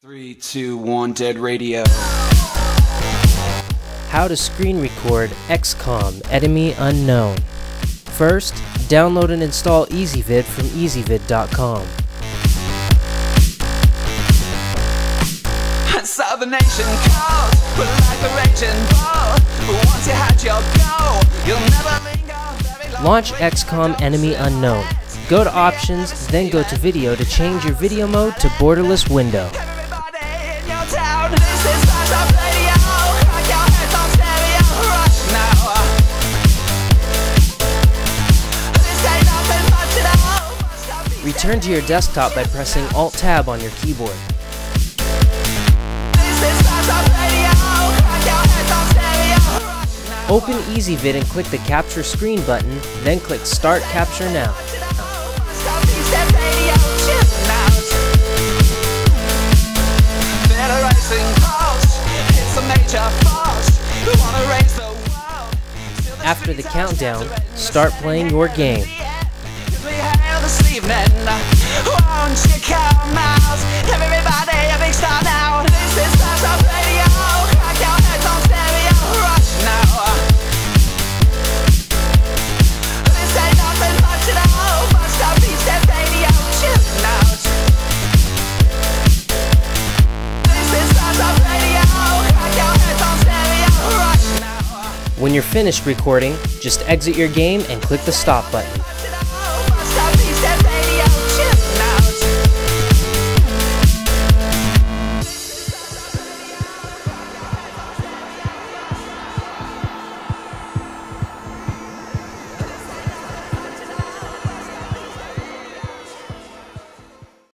3, 2, 1, dead radio. How to screen record XCOM Enemy Unknown. First, download and install EasyVid from easyvid.com. So the nation calls, but like a raging bull. Once you had your goal, you'll never linger very long. Launch XCOM Enemy Unknown. Go to Options, then go to Video to change your video mode to borderless window. Everybody in your town, this is Flash Radio. Crack your heads on stereo, rush now. This ain't nothing much at all. Return to your desktop by pressing Alt-Tab on your keyboard. Open EasyVid and click the Capture Screen button, then click Start Capture Now. After the countdown, start playing your game. When you're finished recording, just exit your game and click the stop button.